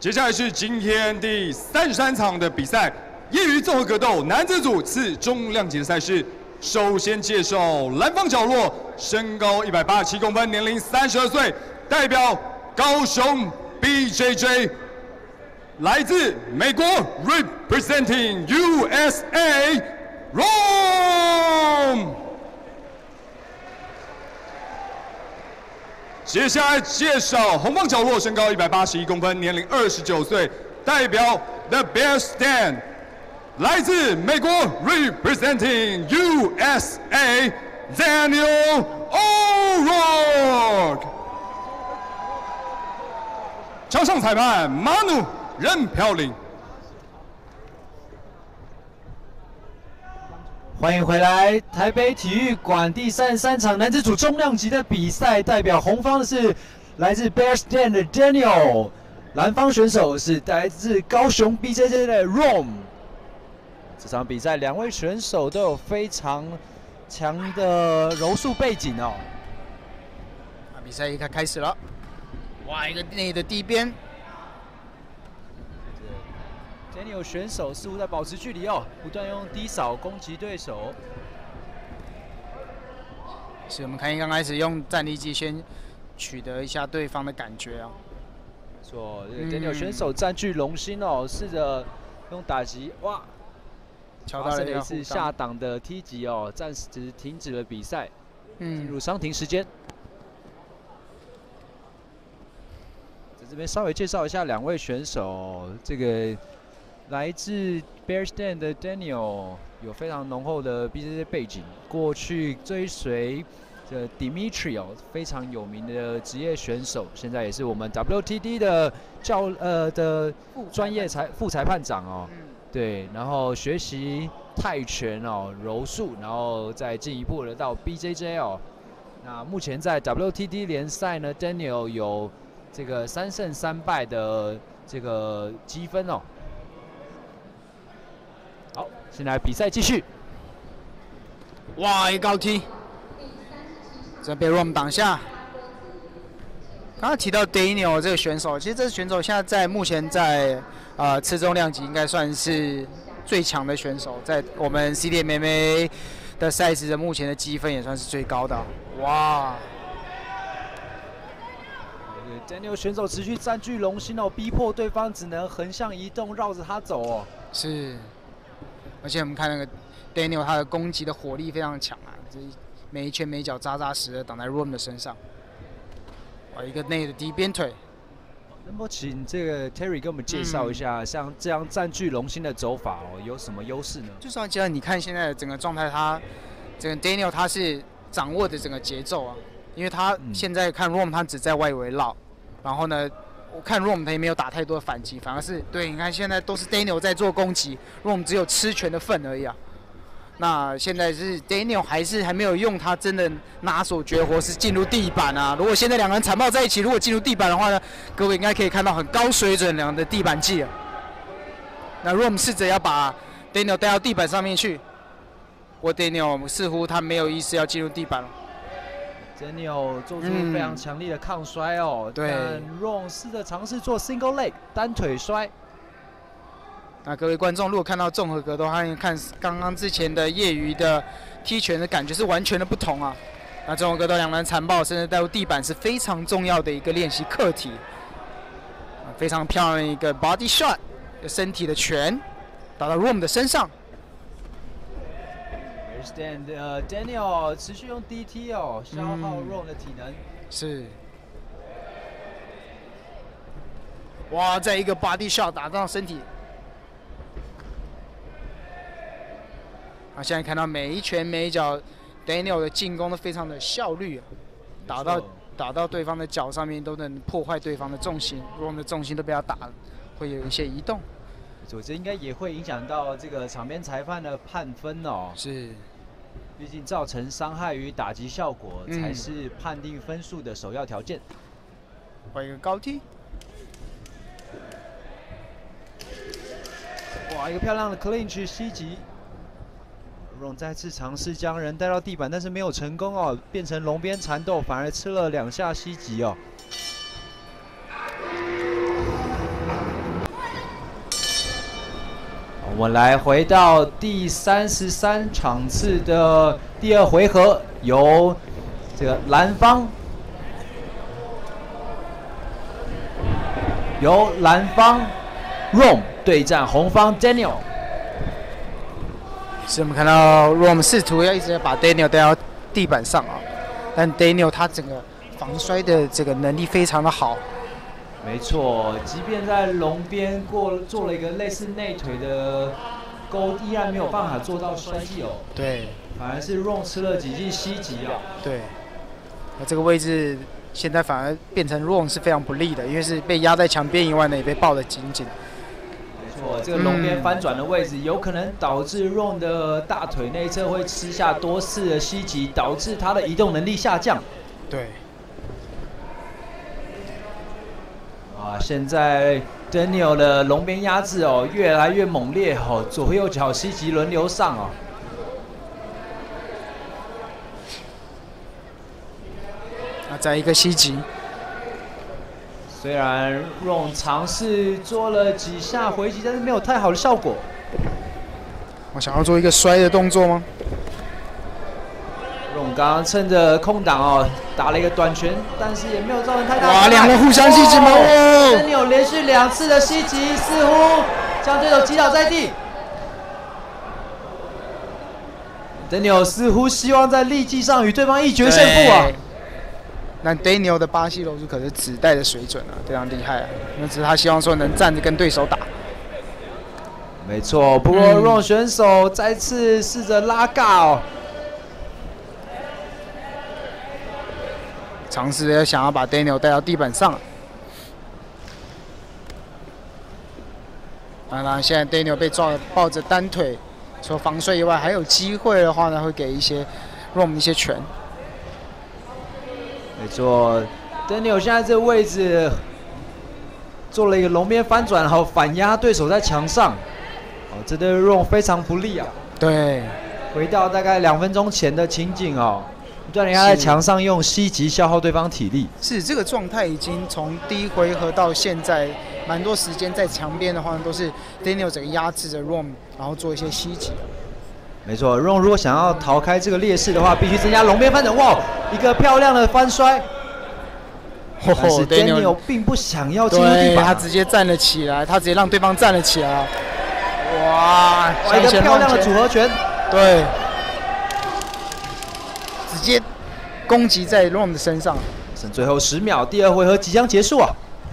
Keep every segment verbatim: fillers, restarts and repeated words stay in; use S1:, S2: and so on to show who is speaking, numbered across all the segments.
S1: 接下来是今天第三十三场的比赛，业余综合格斗男子组次重量级的赛事。首先介绍蓝方角落，身高一百八十七公分，年龄三十二岁，代表高雄 B J J， 来自美国 representing U S A Rome。接下来介绍红方角落，身高一百八十一公分，年龄二十九岁，代表 The Bear Stand， 来自美国 representing U S A Daniel O'Rourke。场上裁判马努任飘零。
S2: 欢迎回来，台北体育馆第三十三场男子组重量级的比赛，代表红方的是来自 Bear Stand 的 Daniel， 蓝方选手是来自高雄 B J J 的 Rome。这场比赛两位选手都有非常强的柔术背景哦。
S3: 那比赛一开开始了，哇，一个内的低边。
S2: Daniel 选手似乎在保持距离哦，不断用低扫攻击对手。
S3: 是我们看刚开始用站立技先取得一下对方的感觉啊。
S2: 没错，这个 Daniel 选手占据龙心哦，试着用打击，哇，
S3: 敲到了一
S2: 次下档的踢击哦，暂时停止了比赛，进入伤停时间。在这边稍微介绍一下两位选手，这个。来自 Bear Stand 的 Daniel 有非常浓厚的 B J J 背景，过去追随这 Dimitri 哦，非常有名的职业选手，现在也是我们 W T D 的教呃的专业裁副裁判长哦。对，然后学习泰拳哦、柔术，然后再进一步的到 B J J 哦。那目前在 W T D 联赛呢 ，Daniel 有这个三胜三败的这个积分哦。好，现在比赛继续。
S3: 哇，一高踢，这被 Rome 挡下。刚刚提到 Daniel 这个选手，其实这个选手现在在目前在呃次重量级应该算是最强的选手，在我们 C D M M A 的赛事的目前的积分也算是最高的。哇
S2: ！Daniel 选手持续占据龙心哦，逼迫对方只能横向移动，绕着他走哦。
S3: 是。而且我们看那个 Daniel， 他的攻击的火力非常强啊，这每一拳每一脚扎扎实的挡在 Rome 的身上。哇，一个内的低边腿。
S2: 能不请这个 Terry 给我们介绍一下，嗯、像这样占据龙心的走法哦，有什么优势呢？
S3: 就是要讲，你看现在的整个状态，他整个 Daniel 他是掌握的整个节奏啊，因为他现在看 Rome 他只在外围绕，然后呢。我看 Rome 他也没有打太多的反击，反而是对，你看现在都是 Daniel 在做攻击 ，Rome 只有吃拳的份而已啊。那现在是 Daniel 还是还没有用他真的拿手绝活是进入地板啊。如果现在两个人缠抱在一起，如果进入地板的话呢，各位应该可以看到很高水准两的地板技啊。那 Rome 试着要把 Daniel 带到地板上面去，不过 Daniel 似乎他没有意识要进入地板了。
S2: Daniel 做出非常强力的抗摔哦，
S3: 嗯、对。
S2: 但 Rome 试着尝试做 single leg 单腿摔。
S3: 那各位观众，如果看到综合格斗，欢迎看刚刚之前的业余的踢拳的感觉是完全的不同啊。那综合格斗两人缠抱，甚至带入地板是非常重要的一个练习课题。非常漂亮的一个 body shot， 身体的拳打到 Rome 的身上。
S2: Stand 呃 Daniel 持续用 D T 哦，消耗 Rome 的体能。嗯、
S3: 是。哇，在一个 body shot 打到身体。啊，现在看到每一拳每一脚 ，Daniel 的进攻都非常的效率、啊，打到打到对方的脚上面都能破坏对方的重心 ，Rome 的重心都被他打了，会有一些移动。
S2: 这应该也会影响到这个场边裁判的判分哦。
S3: 是。
S2: 毕竟造成伤害与打击效果
S3: 嗯、
S2: 才是判定分数的首要条件。
S3: 换一个高踢，
S2: 哇，一个漂亮的 clinch 吸击。Rome 再次尝试将人带到地板，但是没有成功哦，变成龙边缠斗，反而吃了两下吸击哦。 我们来回到第三十三场次的第二回合，由这个蓝方由蓝方 Rom 对战红方 Daniel。
S3: 是我们看到 Rom 试图要一直把 Daniel 带到地板上啊，但 Daniel 他整个防摔的这个能力非常的好。
S2: 没错，即便在龙边过做了一个类似内腿的勾，依然没有办法做到摔技哦。
S3: 对，
S2: 反而是 Rom 吃了几记膝击啊。
S3: 对，那这个位置现在反而变成 Rom 是非常不利的，因为是被压在墙边以外呢，也被抱得紧紧。
S2: 没错，这个龙边翻转的位置有可能导致 Rom 的大腿内侧会吃下多次的膝击，导致他的移动能力下降。
S3: 对。
S2: 啊，现在 Daniel 的龙边压制哦，越来越猛烈哦，左右脚膝击轮流上哦。
S3: 啊，再一个膝击。
S2: 虽然 Rom 尝试做了几下回击，但是没有太好的效果。
S3: 我想要做一个摔的动作吗？
S2: Rom 刚刚趁着空档哦，打了一个短拳，但是也没有造成太大的。
S3: 哇，两人互相膝击吗？哦
S2: Daniel 连续两次的膝击，似乎将对手击倒在地。Daniel 似乎希望在力技上与对方一决胜负啊。
S3: 那 Daniel 的巴西柔术可是指代的水准啊，非常厉害啊。那只是他希望说能站着跟对手打。
S2: 没错，不过 Rom 选手再次试着拉尬哦。
S3: 尝试要想要把 Daniel 带到地板上。当然，现在 Daniel 被抓抱着单腿，除了防摔以外，还有机会的话呢，会给一些 Rom 一些拳。
S2: 没错 ，Daniel 现在这个位置做了一个龙边翻转，然后反压对手在墙上，哦，这对 Rom 非常不利啊。
S3: 对，
S2: 回到大概两分钟前的情景哦。不断地压在墙上，用膝击消耗对方体力。
S3: 是这个状态已经从第一回合到现在，蛮多时间在墙边的话，都是 Daniel 整个压制着 Rom， 然后做一些膝击。
S2: 没错 ，Rom 如果想要逃开这个劣势的话，必须增加龙边翻转。哇，一个漂亮的翻摔。但是 Daniel 并不想要进入地板，
S3: 他直接站了起来，他直接让对方站了起来。哇，
S2: 哇一个漂亮的组合拳。
S3: 对。直接攻击在 Rom 的身上，
S2: 剩最后十秒，第二回合即将结束啊！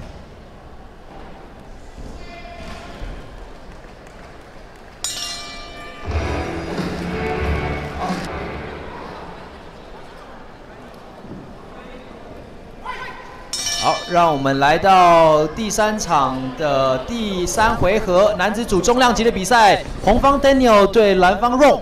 S2: 好，让我们来到第三场的第三回合，男子组重量级的比赛，红方 Daniel 对蓝方 Rom。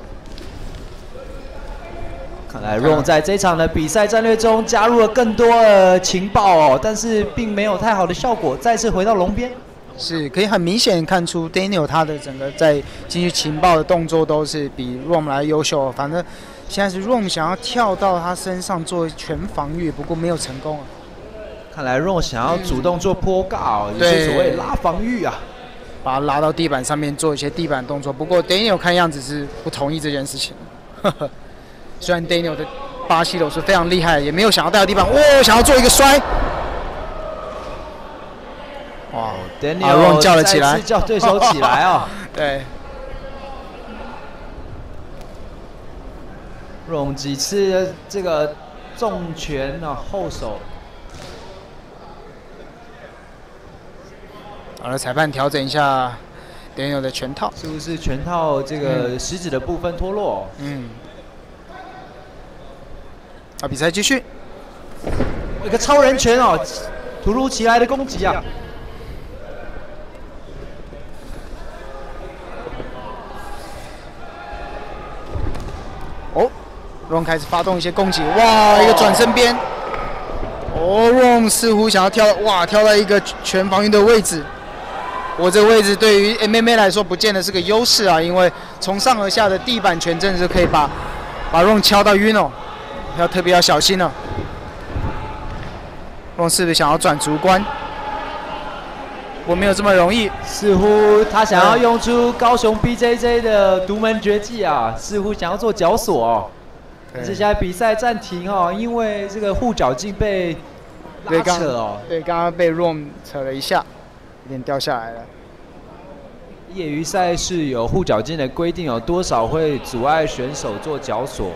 S2: 看来 Rom 在这场的比赛战略中加入了更多的情报哦，但是并没有太好的效果。再次回到龙边，
S3: 是可以很明显看出 Daniel 他的整个在进去情报的动作都是比 Rom 来优秀。反正现在是 Rom 想要跳到他身上做全防御，不过没有成功啊。
S2: 看来 Rom 想要主动做坡尬哦，也就是所谓拉防御啊，
S3: 把他拉到地板上面做一些地板动作。不过 Daniel 看样子是不同意这件事情。呵呵虽然 Daniel 的巴西柔术非常厉害，也没有想要带到地板，哇、哦，想要做一个摔，
S2: 哇 ，Daniel
S3: 叫了起来，
S2: 再次叫对手起来哦。
S3: 对
S2: ，Rom 几次这个重拳啊，后手。
S3: 好了，裁判调整一下 Daniel 的拳套，
S2: 是不是拳套这个食指的部分脱落、哦？
S3: 嗯。啊，比赛继续。
S2: 一个超人拳哦，突如其来的攻击啊！
S3: 哦 ，Rom 开始发动一些攻击，哇，一个转身边。哦 ，Rom 似乎想要跳，哇，跳到一个全防御的位置。我这个位置对于 M M A 来说不见得是个优势啊，因为从上而下的地板拳真的是可以把把 Rom 敲到晕哦。要特别要小心了、哦。Rom 是不是想要转足关？ 我没有这么容易。
S2: 似乎他想要用出高雄 B J J 的独门绝技啊，似乎想要做绞索哦。但是现在比赛暂停哦，因为这个护脚镜被拉扯哦。
S3: 对，刚刚被 Rom 扯了一下，有点掉下来了。
S2: 业余赛事有护脚镜的规定，有多少会阻碍选手做绞索？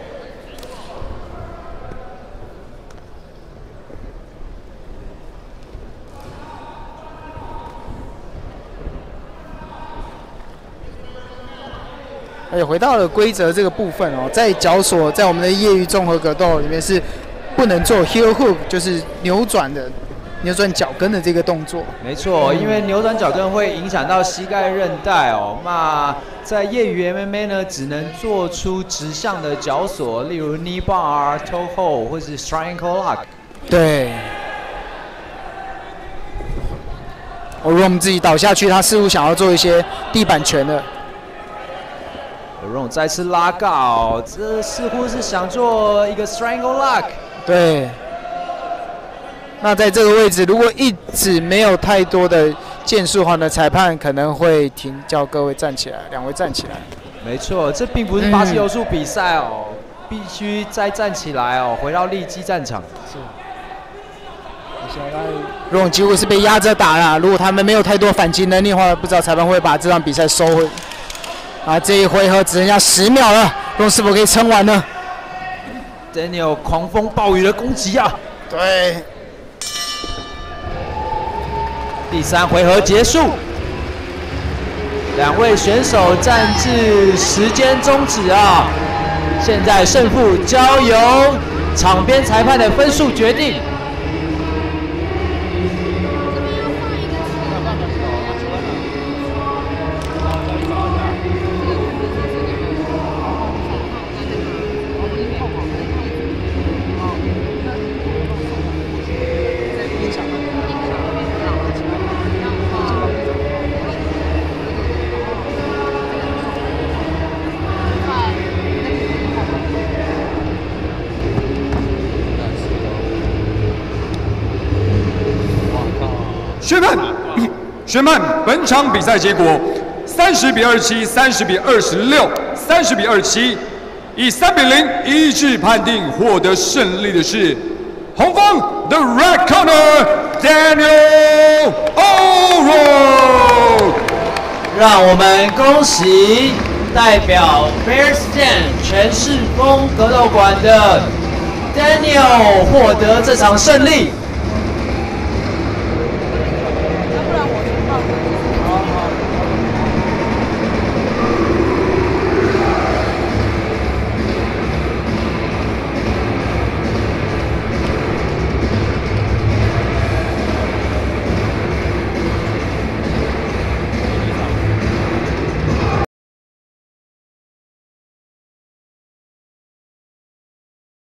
S3: 而且回到了规则这个部分哦，在绞索在我们的业余综合格斗里面是不能做 heel hook， 就是扭转的扭转脚跟的这个动作。
S2: 没错，因为扭转脚跟会影响到膝盖韧带哦。那在业余 M M A 呢，只能做出直向的绞索，例如 knee bar、toe hold 或是 triangle lock。
S3: 对。我如果我们自己倒下去，他似乎想要做一些地板拳的。
S2: Rom 再次拉高，这似乎是想做一个 triangle lock。
S3: 对。那在这个位置，如果一直没有太多的件数的话呢，裁判可能会停，叫各位站起来，两位站起来。
S2: 没错，这并不是巴西柔术比赛哦，嗯、必须再站起来哦，回到立基战场。是。
S3: 如果几乎是被压着打了，如果他们没有太多反击能力的话，不知道裁判会把这场比赛收回。啊，这一回合只剩下十秒了，Rom是否可以撑完呢
S2: ？Daniel 狂风暴雨的攻击啊！
S3: 对。
S2: 第三回合结束，两位选手战至时间终止啊！现在胜负交由场边裁判的分数决定。
S1: 宣判，宣判本场比赛结果：三十比二十七，三十比二十六，三十比二十七，以三比零一致判定获得胜利的是红方 The Red Corner Daniel Oro。
S2: 让我们恭喜代表 Bear Stand 全世峰格斗馆的 Daniel 获得这场胜利。